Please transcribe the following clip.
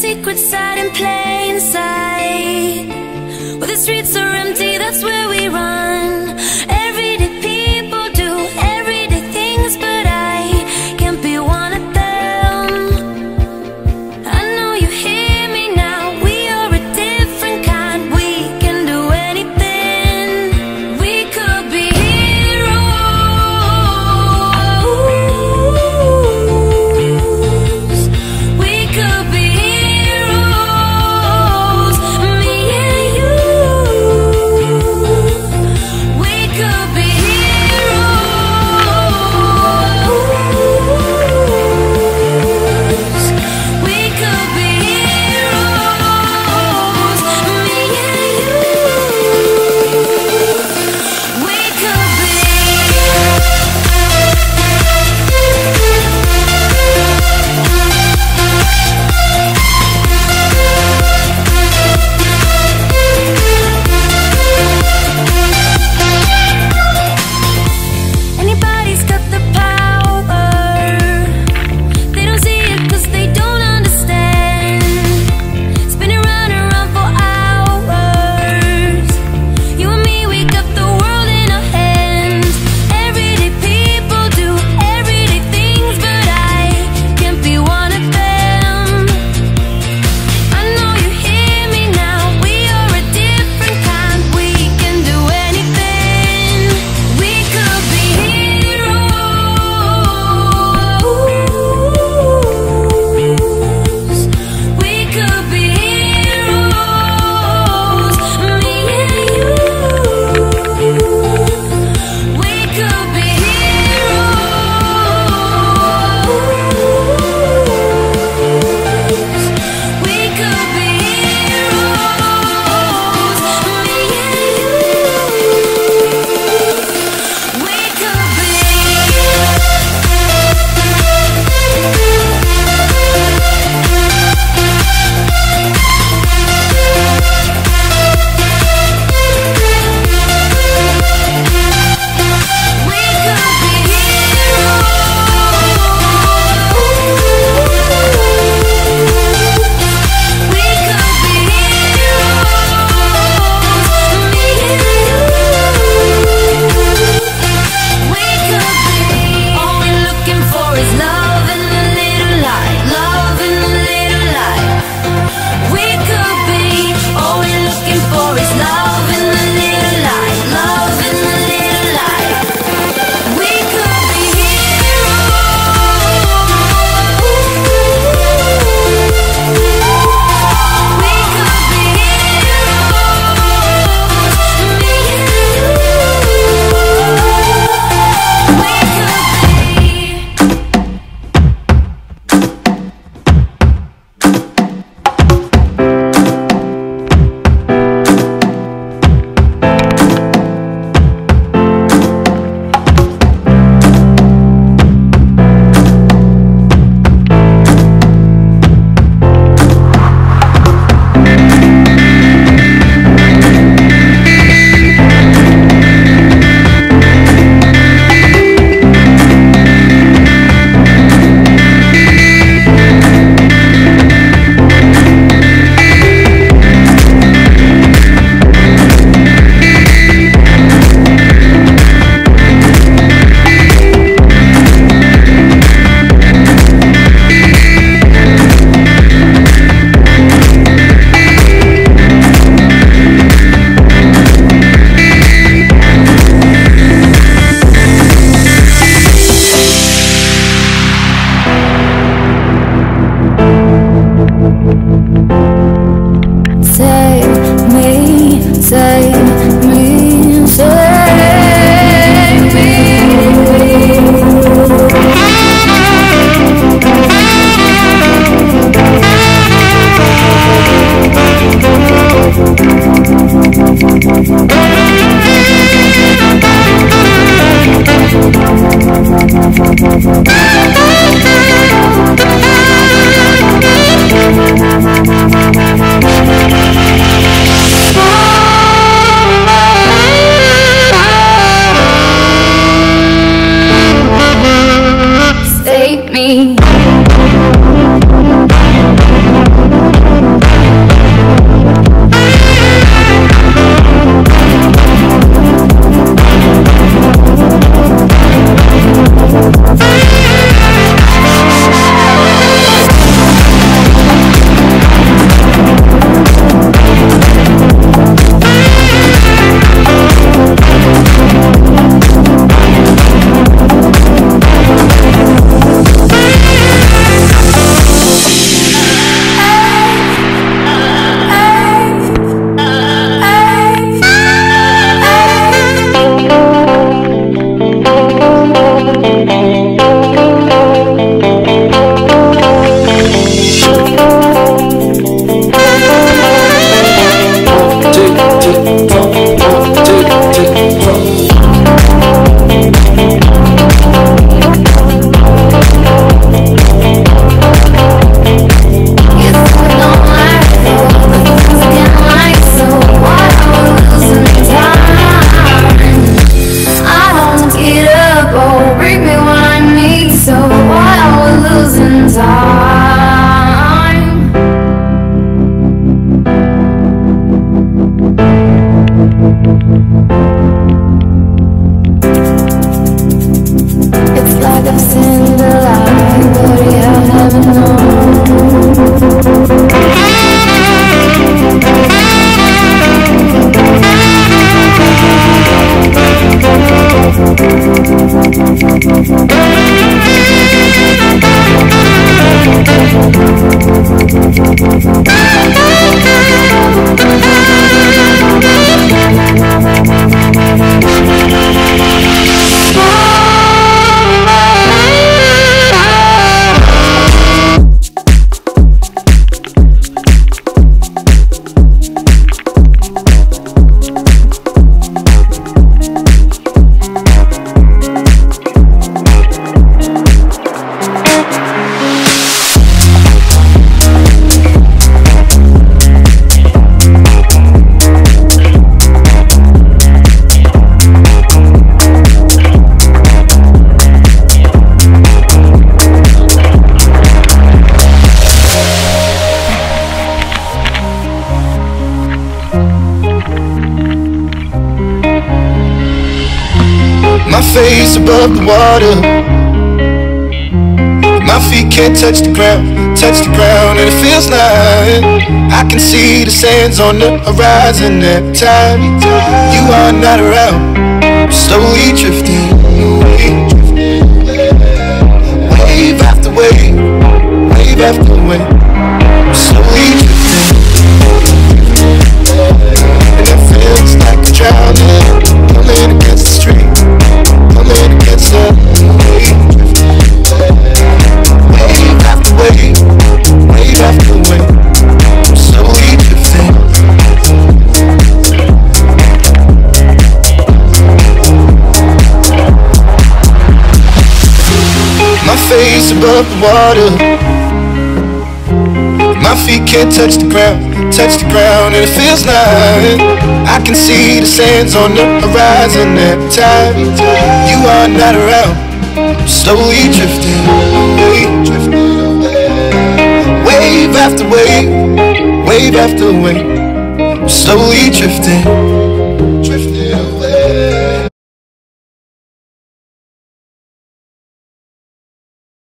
secrets hide in plain sight. Where the streets are empty, that's where we run. Everyday people do everyday things, but I can't be one of them. I know you hear me now, we are a different kind. We can do anything. We could be heroes. We could be heroes, me and you. We could be heroes. We could be heroes, me and you. We could be. Anybody's got the power. They don't see it 'cause they don't understand. Spinning round and round for hours. You and me, we got the world in our hands. Everyday people do everyday things, but I can't be one of them. I know you hear me now, we are a different kind. We can do anything. We could be heroes. We could be heroes, me and you. We could be heroes. We could be heroes, me and you. We could be. We could be heroes. We could be heroes, me and you. We could be. All we're looking for is love and a little light, love and a little light. We could be. All we're looking for is love and a little light, love and a little light. We could be heroes. We could be heroes, me and you. We could be. me. above the water. My feet can't touch the ground, and it feels like I can see the sands on the horizon every time you are not around. Slowly drifting away, wave after wave, wave after wave. Slowly drifting, and it feels like I'm drowning, pulling against the stream, pulling against the wave. Wave after wave, wave after wave, I'm slowly drifting. My face above the water, my feet can't touch the ground, and it feels like I can see the sands on the horizon every time you are not around. Slowly drifting away, wave after wave, wave after wave. Slowly drifting away.